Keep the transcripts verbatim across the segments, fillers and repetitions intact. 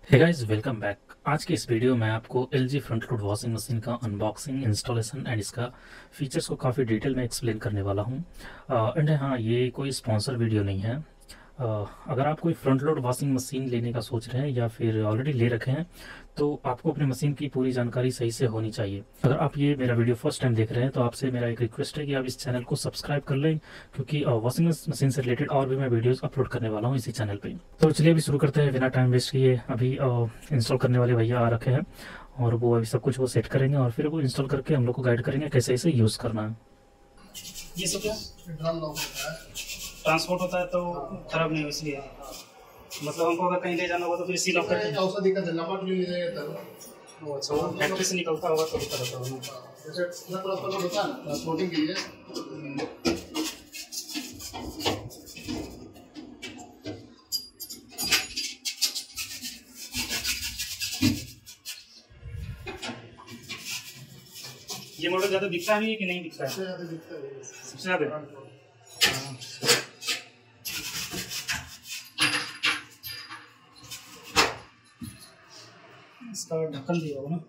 Hey guys, welcome back. आज के इस वीडियो में आपको L G front load washing machine का अनबॉक्सिंग, इंस्टॉलेशन एंड इसका फीचर्स को काफ़ी डिटेल में एक्सप्लेन करने वाला हूँ। एंड हाँ, ये कोई स्पॉन्सर वीडियो नहीं है। uh, अगर आप कोई फ्रंट लोड वॉशिंग मशीन लेने का सोच रहे हैं या फिर ऑलरेडी ले रखे हैं तो आपको अपने मशीन की पूरी जानकारी सही से होनी चाहिए। अगर आप ये मेरा वीडियो फर्स्ट टाइम देख रहे हैं तो आपसे मेरा एक रिक्वेस्ट है कि आप इस चैनल को सब्सक्राइब कर लें, क्योंकि वॉशिंग मशीन से रिलेटेड और भी मैं वीडियोस अपलोड करने वाला हूँ इसी चैनल पे। तो चलिए अभी शुरू करते हैं बिना टाइम वेस्ट किए। अभी इंस्टॉल करने वाले भैया आ रखे हैं और वो अभी सब कुछ वो सेट करेंगे और फिर वो इंस्टॉल करके हम लोग को गाइड करेंगे कैसे इसे यूज़ करना है। ये सब क्या ड्रम लॉक होता है, ट्रांसपोर्ट होता है तो खराब नहीं हो, इसलिए मतलब हमको अगर कहीं ले जाना होगा तो फिर सील ऑफ करके औषधि का लंबा भी मिल जाएगा तब। वो अच्छा वो फैक्ट्री से निकलता होगा तो दिक्कत होता होगा। जैसे ना ट्रांसपोर्ट होता है ना, ट्रांसपोर्टिंग के लिए ये मॉडल ज़्यादा दिखता है कि नहीं दिखता है? सबसे ज़्यादा दिखता है, सबसे ज़्यादा इसका ढक्कन दिया होगा ना।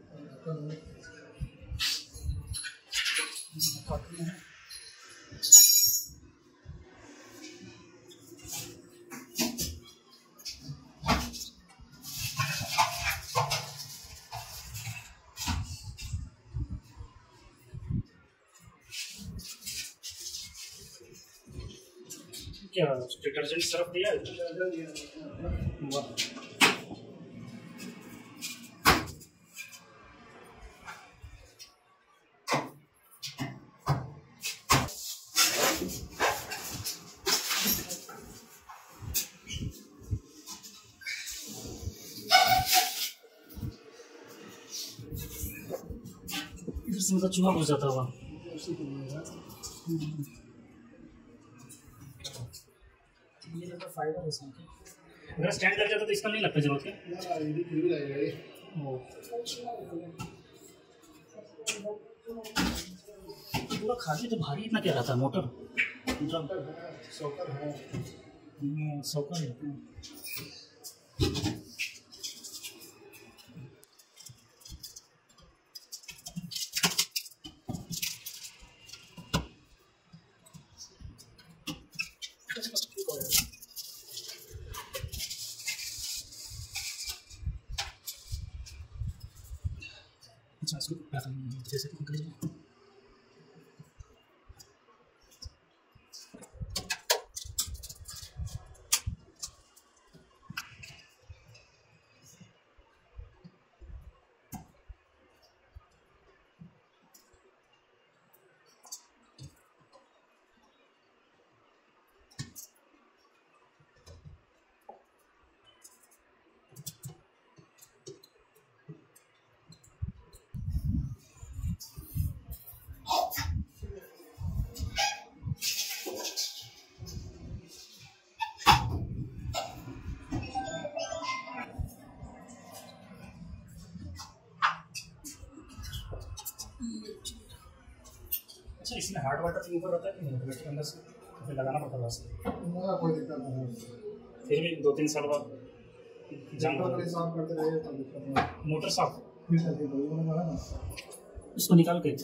क्या डिटर्जेंट सर्फ दिया है? वाह। इधर से मतलब चूहा घुस जाता होगा। ये लगता फाइबर है इसमें। अगर स्टैंड लग जाता तो इसका नहीं लगता जरूरत क्या? ये भी फिर भी लगेगा ये। ओ पूरा खाली तो भारी इतना क्या रहता है मोटर? सॉकर है, सॉकर है। हम्म, सॉकर है। अच्छा इसको जैसे निकल जाए। अच्छा इसमें हार्ड वाटर के ऊपर रहता है कि नहीं बैटरी के अंदर से तो फिर लगाना पड़ता है वैसे? ना कोई दिक्कत नहीं है। फिर भी दो तीन साल बाद जंग मोटर पर साफ करते रहिए तब दिक्कत नहीं है। मोटर साफ फिर करके कोई वो ना ना इसको निकाल के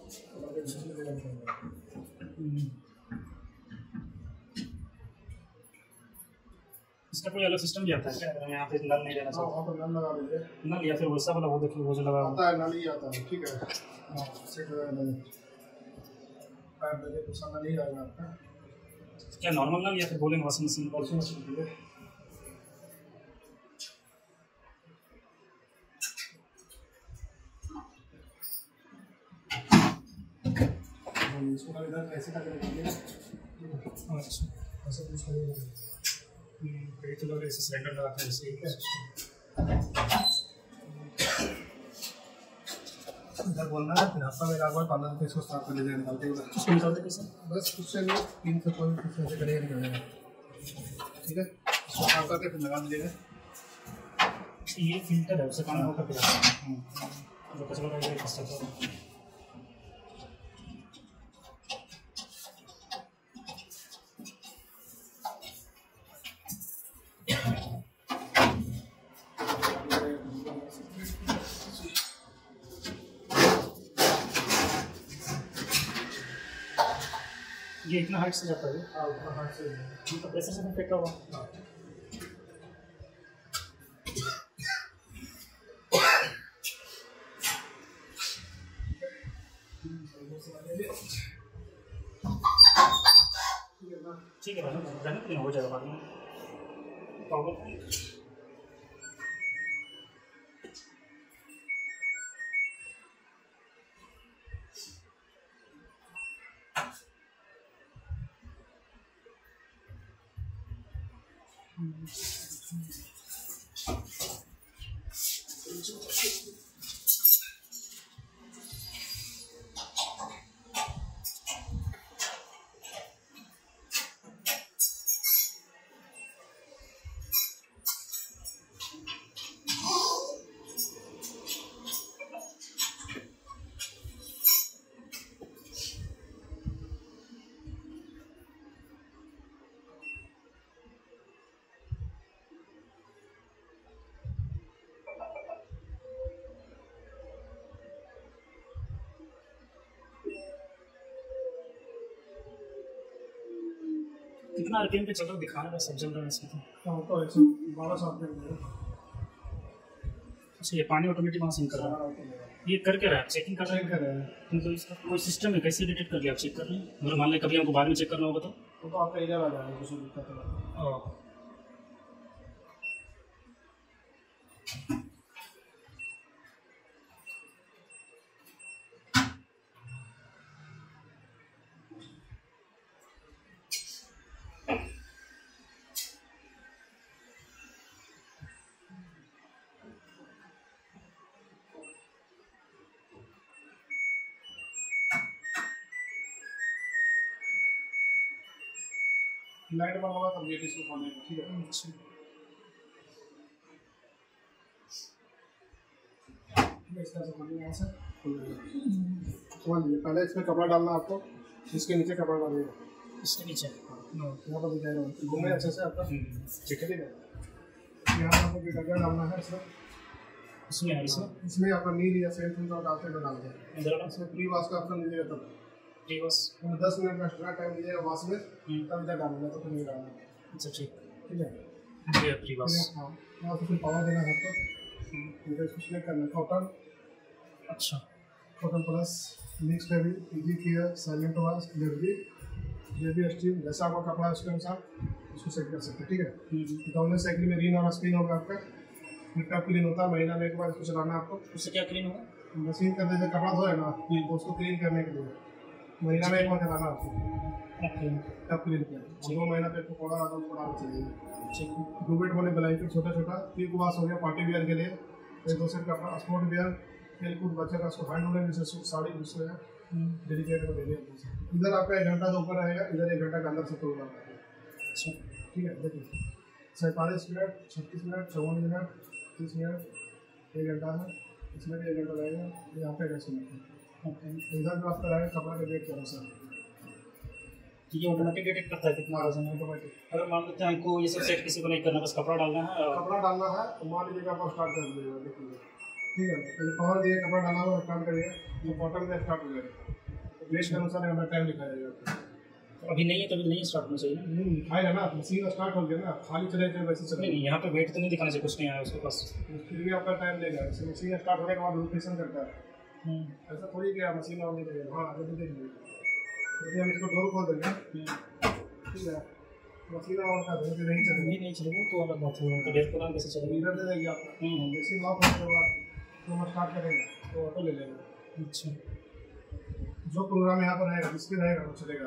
इसका कोई अलग सिस्टम भी आता है क्या? अगर हम यहाँ पे नल नहीं लेना हाँ, वहाँ चाहते पर नल लगा दीजिए। नल या फिर वैसा वाला वो देखिए वो जो लगा हुआ आता है, नल ही आता है, ठीक है। हाँ, सेट हो जाएगा नल। पैर लगे तो सामने नहीं आएगा आपका। क्या नॉर्मल नल या फिर बोलेंगे वॉशिंग मशीन? वॉशिंग मशीन के लिए इसको खाली इधर ऐसे करके रखिए। अच्छा ऐसे कुछ करिएगा। कई तो लोग ऐसे सिलेंडर लगाते हैं जैसे ठीक है। इधर बोलना है, फिर हफ्ता में एक बार पंद्रह रुपये इसको साफ कर लीजिए निकालते हुए। उसको निकालते कैसे? बस कुछ से नहीं, तीन से कोई कुछ ऐसे करेगा नहीं करेगा, ठीक है। इसको साफ करके फिर लगा दीजिएगा। ये फिल्टर है, उससे पानी होकर फिर आता है जो कचरा रहेगा फंस जाता है। ये इतना हाइट से जाता है, हाँ उतना हाथ से ये तो प्रेशर से फेंका हुआ। हाँ ठीक है, रहने रहने तो नहीं हो जाएगा बाद में प्रॉब्लम। कितना आरपीएम पे चल रहा है दिखाने में, सब चल रहा है इसमें तो। हाँ तो एक सौ बारह सौ रुपये में अच्छा, ये पानी ऑटोमेटिक वहाँ सिंक कर रहा है, ये करके रहा है, चेकिंग कर रहा है। कर रहे हैं मतलब इसका कोई सिस्टम है, कैसे डिटेक्ट कर लिया आप चेक कर रहे हैं? अगर मान लें कभी हमको बाद में चेक करना होगा तो वो तो आपका इधर आ जाएगा, कुछ दिक्कत नहीं। ओ, लाइट बंद होगा तब ये इसको खोलने का, ठीक है। अच्छा, इस तरह से खोलिए, यहाँ से खोल दीजिए। खोल दीजिए, पहले इसमें कपड़ा डालना आपको, इसके नीचे कपड़ा डालिएगा, इसके नीचे। यहाँ पर दिखाई रहा घूमे अच्छे से आपका, ठीक है ठीक है। यहाँ पर आपको डिटर्जेंट डालना है इसमें, इसमें है, इसमें इसमें आपका नील या सेंट जो डालते हैं डाल दें। इधर वाला इसमें प्री वॉश का ऑप्शन दीजिएगा, तब जी बस। दस मिनट का एक्स्ट्रा टाइम दीजिएगा वॉश में, तब इधर डालना, तो फिर नहीं डालना, अच्छा ठीक ठीक है। जी, अपनी बस। हाँ यहाँ से फिर पावर देना है आपको, इधर इसको सिलेक्ट करना है कॉटन, अच्छा, cotton plus mix fabric, easy care, silent wash, allergy, baby steam, जैसा आपका कपड़ा है उसके अनुसार इसको सेट कर सकते हैं, ठीक है। डाउनर साइकिल में रिन और स्पिन होगा आपका, मिट्टा क्लीन होता है, महीना में एक बार इसको चलाना आपको। उससे क्या क्लीन होगा? मशीन करने से कपड़ा धोए ना, तो उसको क्लीन करने के लिए महीना में एक बार चलाना आपको, तब क्लीन किया। दो महीना पे आपको पौधा आता है, उसको डालना चाहिए। दो बेड वाले ब्लैंकेट छोटा छोटा, पीक वॉश हो गया पार्टी वेयर के लिए, एक दो सेट कपड़ा स्पोर्ट वेयर, खेल कूद बच्चे का उसको हैंड होने जैसे सूट साड़ी दूसरे है डेलीकेट को देने। इधर आपका एक घंटा तो ऊपर रहेगा, इधर एक घंटा के अंदर से तो होगा, अच्छा ठीक है। देखिए सैंतालीस मिनट, छत्तीस मिनट, चौवन मिनट, तीस मिनट, एक घंटा है, इसमें भी एक घंटा रहेगा, यहाँ पे कैसे मिनट इधर जो आपका रहेगा कपड़ा का वेट करो सर, ये ऑटोमेटिक डिटेक्ट करता है कितना वजन है ऑटोमेटिक। अगर मान लेते हैं हमको ये सब सेट किसी को नहीं करना, बस कपड़ा डालना है और कपड़ा डालना है, तो मान लीजिए आप स्टार्ट कर दीजिएगा, देखिए ठीक है। पहले पावर दिए, कपड़ा डालना हुआ स्टार्ट करिए, तो कॉटन में स्टार्ट हो जाएगा, वेट के अनुसार हमें टाइम लिखाया जाएगा। तो अभी नहीं है, तभी नहीं स्टार्ट होना चाहिए ना? नहीं लिखाएगा ना, मशीन स्टार्ट हो गया ना, खाली चले जाए वैसे चले। नहीं, यहाँ पे वेट तो नहीं दिखाना चाहिए, कुछ नहीं आया उसके पास, फिर भी आपका टाइम लेगा, जैसे मशीन स्टार्ट होने के बाद रोटेशन करता है, ऐसा थोड़ी कि मशीन ऑन नहीं करेगा। हाँ अभी देखिए, यदि हम इसको डोर खोल देंगे, ठीक है, मशीन ऑन कर देंगे, नहीं चलेगी, नहीं चलेगा तो अलग बात है, तो डेढ़ प्रोग्राम कैसे चलेगा? इधर दे देगी आपको, मशीन लॉक होने के बाद तो हम स्टार्ट करेंगे तो ऑटो ले लेगा। अच्छा, जो प्रोग्राम यहाँ पर रहेगा जिसमें रहेगा वो चलेगा।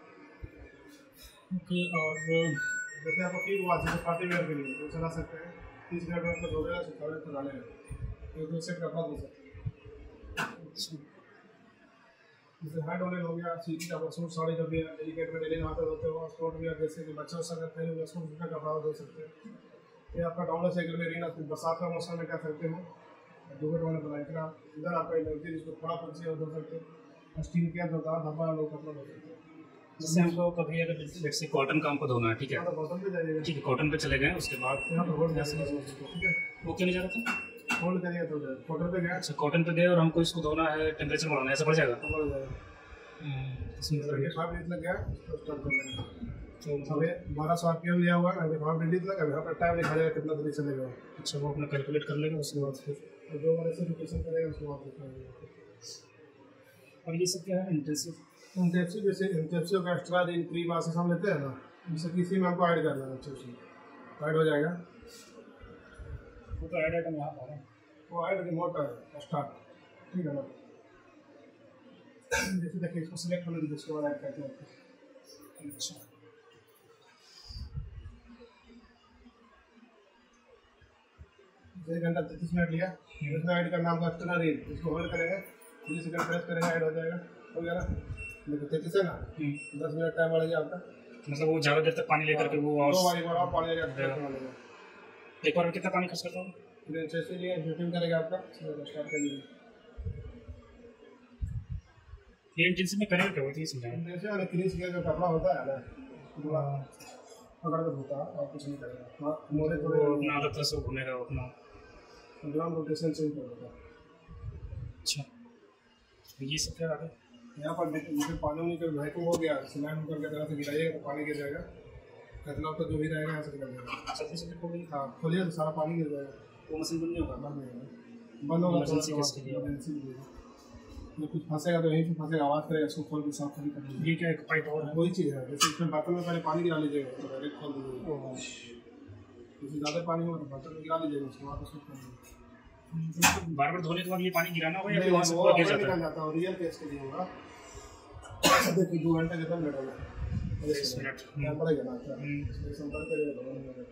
ओके, और जैसे आपको ठीक हुआ जैसे पार्टी वेयर के लिए वो चला सकते हैं, तीस मिनट में आपको धोलेगा, सुखाने को डालेगा, एक दो सेट कपड़ा धो सकते हैं। अच्छा, जैसे हैंड ऑयल हो गया, सीधी का सूट साड़ी का भी डेलीकेट में डेली नहाते धोते हो, स्पोर्ट भी जैसे कि बच्चा उसा करते हैं उसको उसका कपड़ा धो सकते हैं। ये आपका डाउनर साइकिल में रीना बरसात का मौसम में कर सकते हो, डोबेट वाले ब्लैंकेट, इधर आपका एलर्जी जिसको थोड़ा पंछी और धो सकते हैं, स्टीम केयर धोता है, धब्बा लोग कपड़ा धो सकते हैं। जैसे हमको कभी अगर जैसे कॉटन का हमको धोना है, ठीक है, तो कॉटन पे जाइएगा, ठीक है, कॉटन पे चले गए, उसके बाद यहाँ पर होल्ड जैसे ठीक है, वो क्यों नहीं जा रहा था? होल्ड करिए तो कॉटन पे गया, अच्छा, कॉटन पे गए और हमको इसको धोना है, टेम्परेचर बढ़ाना है, ऐसा पड़ जाएगा? बढ़ जाएगा। इसमें करके फाइव मिनट लग गया, तो स्टार्ट कर लेंगे। तो हमें बारह सौ आरपीएम लिया हुआ है, अभी फाइव मिनट लगा, यहाँ पर टाइम लिखा जाएगा कितना देरी चलेगा। अच्छा, वो अपना कैलकुलेट कर लेगा, उसके बाद फिर जो हमारे से लोकेशन करेगा उसके बाद दिखाएगा। और ये सब क्या है इंटेंसिव इंटेंसिव जैसे इंटेंसिव का एक्स्ट्रा दिन प्री मासेस हम लेते हैं ना, जैसे किसी में हमको ऐड करना है, इंटेंसिव ऐड हो जाएगा, वो तो ऐड आइटम यहाँ पर है, वो ऐड रिमोट है स्टार्ट, ठीक है ना। जैसे देखिए इसको सिलेक्ट होने दीजिए, उसके बाद ऐड करते हैं। अच्छा, एक घंटा तैंतीस मिनट लिया, इसमें ऐड करना हमको एक्स्ट्रा दिन, इसको होल्ड करेंगे, तीस सेकंड प्रेस करेंगे, ऐड हो जाएगा, हो गया ना। देखो तैंतीस है ना, दस मिनट टाइम बढ़ गया आपका, मतलब वो ज़्यादा देर तक पानी लेकर के वो और दो बारी बार और पानी लेगा, एक बार में कितना पानी खर्च करता हूँ? फिर जैसे लिए शूटिंग करेगा आपका, स्टार्ट कर लीजिए। ये इंटेंसिव में करेंगे क्या होती है समझाएं? जैसे वाले क्रीज का जो कपड़ा होता है ना, पूरा पकड़ कर धोता है और कुछ नहीं करेगा, मोड़े वो थोड़े अपना अलग तरह से घूमेगा अपना। ग्राउंड रोटेशन चेंज कर देता है। अच्छा, ये सब क्या आगे? यहाँ पर जैसे पानी उनी का वैक्यूम हो गया, सिलेंडर ऊपर की तरह से गिराइएगा तो पानी गिर जाएगा, कचरा तो जो भी रहेगा यहाँ से निकल जाएगा। सब्जी से हो गई। हाँ खोलिए तो सारा पानी गिर जाएगा, वो मशीन बंद नहीं होगा? बंद नहीं होगा, बंद होगा तो इमरजेंसी केस के लिए। इमरजेंसी के लिए जो कुछ फंसेगा तो यहीं पे फंसेगा, आवाज़ करेगा, इसको खोल के साफ कर लीजिए। ये क्या एक पाइप और है? वही चीज़ है, जैसे इसमें बर्तन में पहले पानी गिरा लीजिएगा तो डायरेक्ट खोल दीजिएगा, जैसे ज़्यादा पानी होगा तो बर्तन में गिरा लीजिएगा, उसके बाद उसको खोल दीजिएगा। बार बार धोने के बाद ये पानी गिराना होगा या फिर नहीं, वहाँ से वो पूरा गिर अपने जाता निकल है? जाता है, रियल केस के लिए होगा। देखिए दो घंटे कितना मिनट होगा, बीस मिनट। क्या पड़ेगा ना, क्या हम्म। इसमें संपर्क करेगा तो बंद हो जाएगा।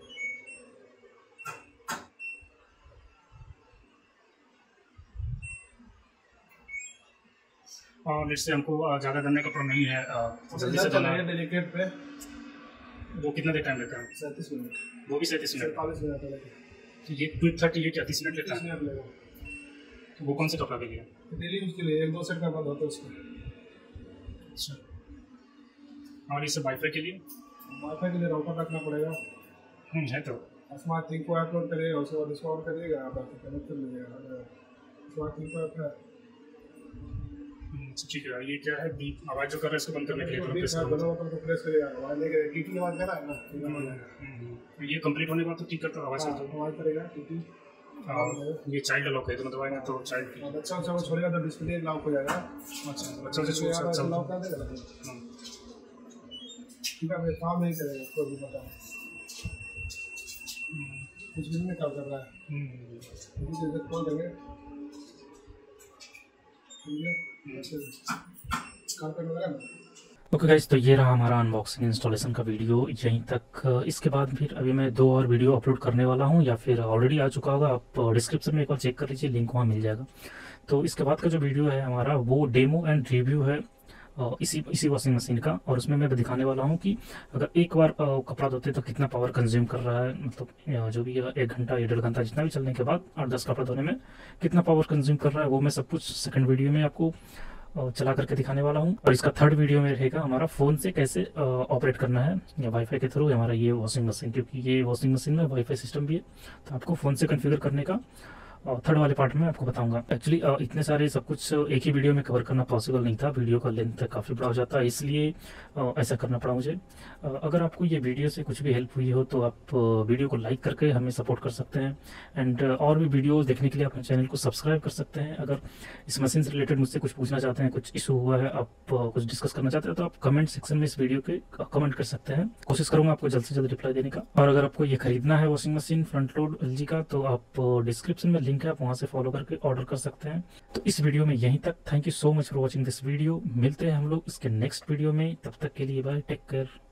और इससे हमको अ, ज़्यादा करने का प्रॉब्लम नहीं है, अ, जल्दी से करना है। डेलिकेट पे वो कितना देर टाइम लेता है? सैंतीस मिनट वो भी सैंतीस मिनट। सैंतालीस मिनट लगेगा, तो ये क्विक थर्टी ये क्या तीस मिनट लेता तीस है? मिनट लगेगा। तो वो कौन से कपड़ा के लिए? डेली यूज के लिए एक दो सेट का बंद होता है उसको। अच्छा, और ये सब वाईफाई के लिए? वाईफाई के लिए राउटर रखना पड़ेगा, हम्म, है तो। स्मार्ट थिंग को अपलोड करिएगा, उसके बाद इसको ऑन करिएगा, बाकी कनेक्ट कर लीजिएगा। स्मार्ट थिंग को अपना हम्म, ठीक है। ये क्या है बीप आवाज़ जो कर रहा है इसको बंद करने के लिए बीप प्रेस है, करो। बना होता है तो प्रेस करिएगा, आवाज नहीं करेगा, टीटी आवाज कर रहा है ना, तो बंद हो जाएगा। हम्म, ये कंप्लीट होने के बाद तो ठीक करता आवाज़ करता हाँ, आवाज करेगा टीटी। है। ये चाइल्ड लॉक है तो मतलब आएगा तो चाइल्ड की। और बच्चा उच्चा को छोड़ेगा तो डिस्प्ले लॉक हो जाएगा। अच्छा, बच्चा से छोड़ लॉक सकता कर देगा ना, हूँ। ठीक है, भाई काम नहीं करेगा, कोई भी पता कुछ भी नहीं काम कर रहा है, इसी से खोल देंगे, ठीक है, अच्छे से काम करने लगा ना। ओके गाइस, तो ये रहा हमारा अनबॉक्सिंग इंस्टॉलेशन का वीडियो यहीं तक। इसके बाद फिर अभी मैं दो और वीडियो अपलोड करने वाला हूँ, या फिर ऑलरेडी आ चुका होगा, आप डिस्क्रिप्शन में एक बार चेक कर लीजिए, लिंक वहाँ मिल जाएगा। तो इसके बाद का जो वीडियो है हमारा वो डेमो एंड रिव्यू है इसी इसी वॉशिंग मशीन का, और उसमें मैं दिखाने वाला हूँ कि अगर एक बार कपड़ा धोते तो कितना पावर कंज्यूम कर रहा है, मतलब जो भी एक घंटा या डेढ़ घंटा जितना भी चलने के बाद आठ दस कपड़ा धोने में कितना पावर कंज्यूम कर रहा है, वो मैं सब कुछ सेकंड वीडियो में आपको चला करके दिखाने वाला हूँ। और इसका थर्ड वीडियो में रहेगा हमारा फ़ोन से कैसे ऑपरेट करना है या वाईफाई के थ्रू हमारा ये वॉशिंग मशीन, क्योंकि ये वॉशिंग मशीन में वाईफाई सिस्टम भी है, तो आपको फ़ोन से कॉन्फ़िगर करने का थर्ड वाले पार्ट में आपको बताऊंगा। एक्चुअली इतने सारे सब कुछ एक ही वीडियो में कवर करना पॉसिबल नहीं था, वीडियो का लेंथ काफ़ी बड़ा हो जाता है, इसलिए ऐसा करना पड़ा मुझे। अगर आपको ये वीडियो से कुछ भी हेल्प हुई हो तो आप वीडियो को लाइक करके हमें सपोर्ट कर सकते हैं, एंड और भी वीडियोस देखने के लिए अपने चैनल को सब्सक्राइब कर सकते हैं। अगर इस मशीन से रिलेटेड मुझसे कुछ पूछना चाहते हैं, कुछ इशू हुआ है, आप कुछ डिस्कस करना चाहते हैं, तो आप कमेंट सेक्शन में इस वीडियो के कमेंट कर सकते हैं, कोशिश करूँगा आपको जल्द से जल्द रिप्लाई देने का। और अगर आपको ये खरीदना है washing machine front load LG का, तो आप डिस्क्रिप्शन में लिंक है, आप वहाँ से फॉलो करके ऑर्डर कर सकते हैं। तो इस वीडियो में यहीं तक, thank you so much for watching this video. मिलते हैं हम लोग इसके नेक्स्ट वीडियो में, तब तक के लिए बाय, टेक केयर।